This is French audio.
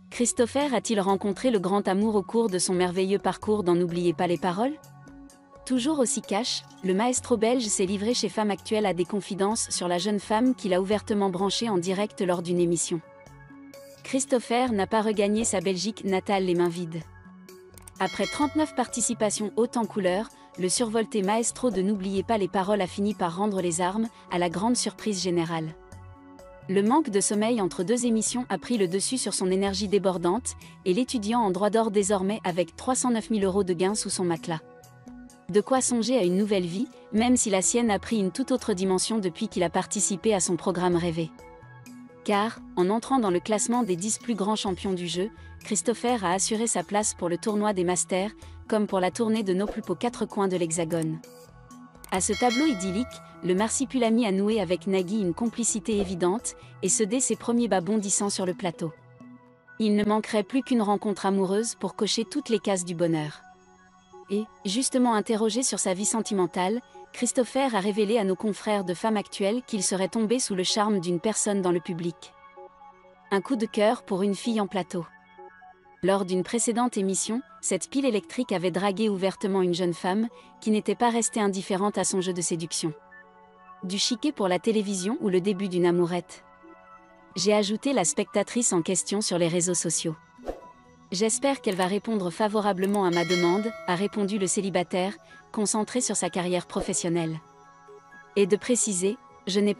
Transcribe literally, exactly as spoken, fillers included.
Christopher a-t-il rencontré le grand amour au cours de son merveilleux parcours dans N'oubliez pas les paroles? Toujours aussi cash, le maestro belge s'est livré chez Femme Actuelle à des confidences sur la jeune femme qu'il a ouvertement branchée en direct lors d'une émission. Christopher n'a pas regagné sa Belgique natale les mains vides. Après trente-neuf participations hautes en couleur, le survolté maestro de N'oubliez pas les paroles a fini par rendre les armes, à la grande surprise générale. Le manque de sommeil entre deux émissions a pris le dessus sur son énergie débordante, et l'étudiant en droit dort désormais avec trois cent neuf mille euros de gains sous son matelas. De quoi songer à une nouvelle vie, même si la sienne a pris une toute autre dimension depuis qu'il a participé à son programme rêvé. Car, en entrant dans le classement des dix plus grands champions du jeu, Christopher a assuré sa place pour le tournoi des Masters, comme pour la tournée de Noplup aux quatre coins de l'Hexagone. À ce tableau idyllique, le marsipulami a noué avec Nagui une complicité évidente, et ce dès ses premiers bas bondissants sur le plateau. Il ne manquerait plus qu'une rencontre amoureuse pour cocher toutes les cases du bonheur. Et, justement interrogé sur sa vie sentimentale, Christopher a révélé à nos confrères de Femme Actuelle qu'il serait tombé sous le charme d'une personne dans le public. Un coup de cœur pour une fille en plateau. Lors d'une précédente émission, cette pile électrique avait dragué ouvertement une jeune femme, qui n'était pas restée indifférente à son jeu de séduction. Du chiquet pour la télévision ou le début d'une amourette? J'ai ajouté la spectatrice en question sur les réseaux sociaux. J'espère qu'elle va répondre favorablement à ma demande, a répondu le célibataire, concentré sur sa carrière professionnelle. Et de préciser, je n'ai pas